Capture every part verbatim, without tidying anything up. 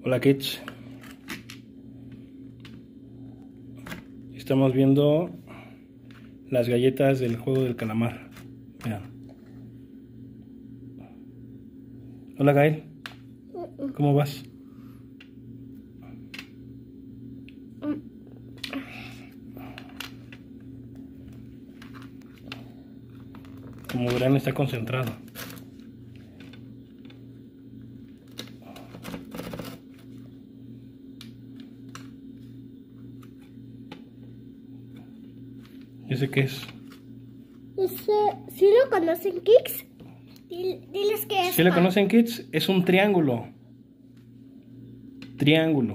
Hola kids, estamos viendo las galletas del juego del calamar. Vean. Hola Gael, ¿cómo vas? Como verán, está concentrado. ¿Ese qué es? Ese, ¿sí lo conocen, kids? Diles qué es. ¿Sí lo conocen, kids? Es un triángulo. Triángulo.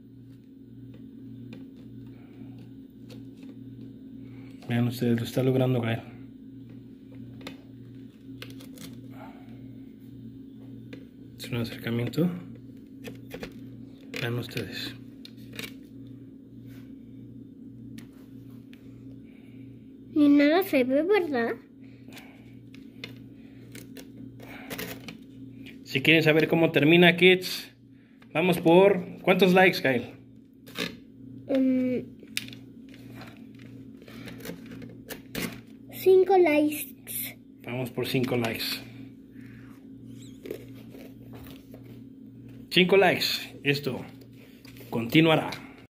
Vean ustedes, lo está logrando Gael. Es un acercamiento. Vean ustedes. Ni nada se ve, ¿verdad? Si quieren saber cómo termina, kids, vamos por... ¿Cuántos likes, Gael? Um, cinco likes. Vamos por cinco likes. Cinco likes. Esto continuará.